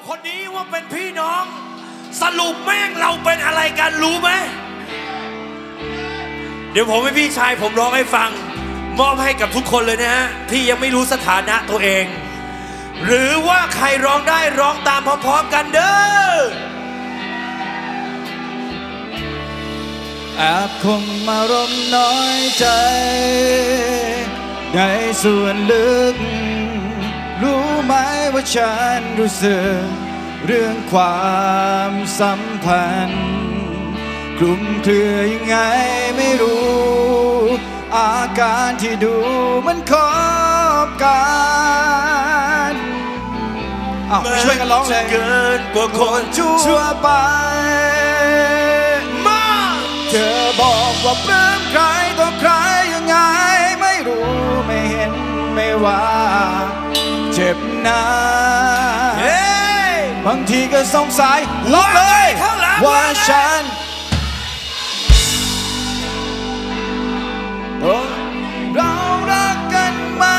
คนนี้ว่าเป็นพี่น้องสรุปแม่งเราเป็นอะไรกันรู้ไหมเดี๋ยวผมให้พี่ชายผมร้องให้ฟังมอบให้กับทุกคนเลยนะฮะที่ยังไม่รู้สถานะตัวเองหรือว่าใครร้องได้ร้องตามพร้อมๆกันเด้อแอบคงมารมน้อยใจในส่วนลึกรู้ไหมว่าฉันรู้สึกเรื่องความสัมพันธ์คลุมเครือยังไงไม่รู้อาการที่ดูมันคบกันช่วยกันร้องเลยเกินกว่าคนชั่วไปเธอบอกว่าปลื้มใครต่อใครยังไงไม่รู้ไม่เห็นไม่ว่าเจ็บนะบางทีก็สงสัยร้องเลยว่าฉันเรารักกันไหม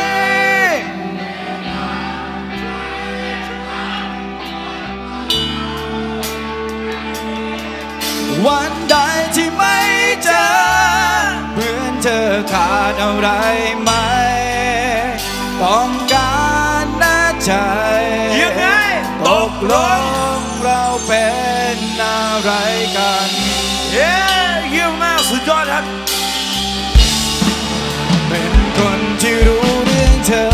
วันใดที่ไม่เจอเหมือนเธอขาดอะไรไหมต้องการแน่ใจยังไงตกลงเราเป็นอะไรกันเยี่ยมมากสุดยอดครับเป็นคนที่รู้เรื่องเธอ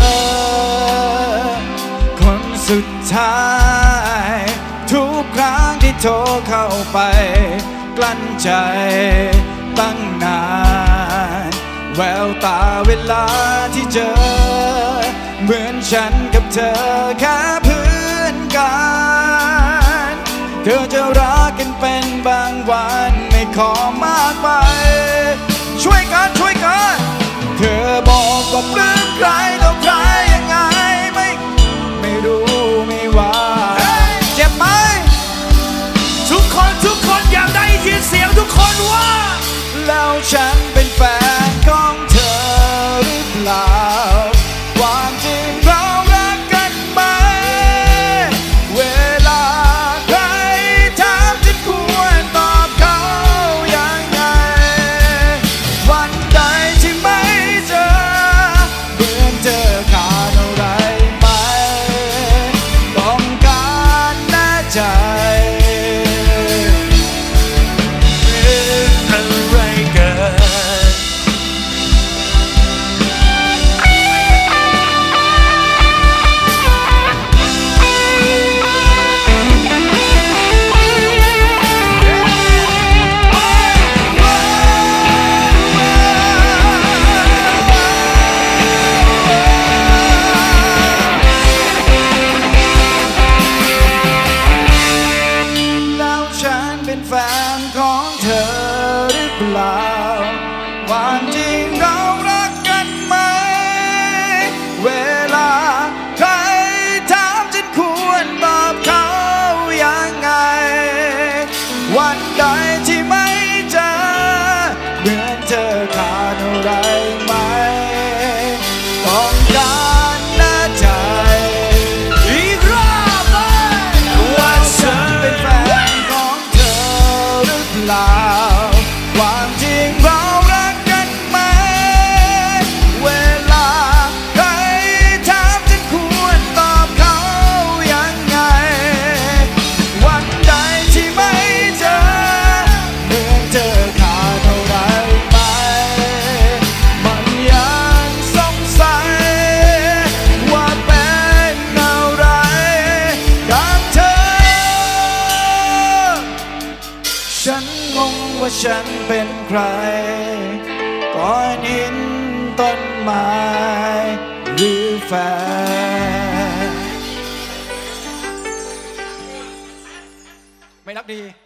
คนสุดท้ายทุกครั้งที่โทรเข้าไปกลั้นใจตั้งนานแววตาเวลาที่เจอเหมือนฉันกับเธอแค่เพื่อนกันเธอจะรักกันเป็นบางวันไม่ขอมากไปช่วยกันเธอบอกว่าปลื้มใครต่อใครยังไงไม่รู้ไม่ว่าเจ็บไหมทุกคนอยากได้ยินเสียงทุกคนว่าแล้วฉันเป็นแฟนของเธอหรือเปล่าความจริงเรารักกันไหมเวลาใครถามจะควรตอบเขายังไงวันใดที่ไม่เจอเหมือนเธอขาดอะไรไหมต้องการแน่ใจแฟนของเธอหรือเปล่าความจริงเรารักกันไหมเวลาใครถามฉันควรตอบเขายังไงวันใดที่ไม่เจอเหมือนเธอขาดอะไรไหมต้องการแน่ใจอีกรอบว่าฉันเป็นแฟนความจริงเรารักกันไหมเวลาใครถามฉันควรตอบเขายังไงวันใดที่ไม่เจอเหมือนเธอขาดอะไรไหมมันยังสงสัยว่าเป็นอะไรกับเธอฉันงงว่าฉันเป็นใครก้อนหินต้นไม้หรือแฟนไม่รักดี